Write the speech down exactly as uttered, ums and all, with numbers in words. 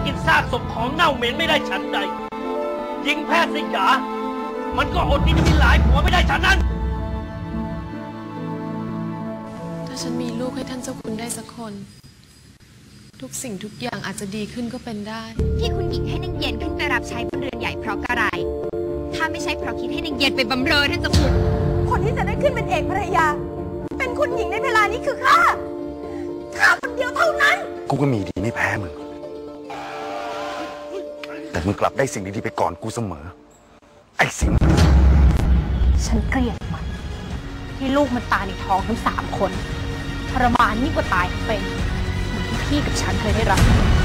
กินซากศพของเน่าเหม็นไม่ได้ฉันใดหญิงแพทย์สยามันก็อดที่จะมีหลายผัวไม่ได้ฉันนั้นถ้าฉันมีลูกให้ท่านเจ้าคุณได้สักคนทุกสิ่งทุกอย่างอาจจะดีขึ้นก็เป็นได้ที่คุณหญิงให้นางเย็นขึ้นไปรับใช้บนเรือนใหญ่เพราะอะไรถ้าไม่ใช่เพราะคิดให้นางเย็นไปบำเรอท่านเจ้าคุณคนที่จะได้ขึ้นเป็นเอกภรรยาเป็นคุณหญิงในเวลานี้คือข้าข้าคนเดียวเท่านั้นกูก็มีดีไม่แพ้มึงแต่มึงกลับได้สิ่งดีๆไปก่อนกูเสมอไอ้สิงฉันเกลียดมันที่ลูกมันตายในท้องทั้งสามคนทรมานยิ่งกว่าตายเป็นเหมือนที่พี่กับฉันเคยได้รับ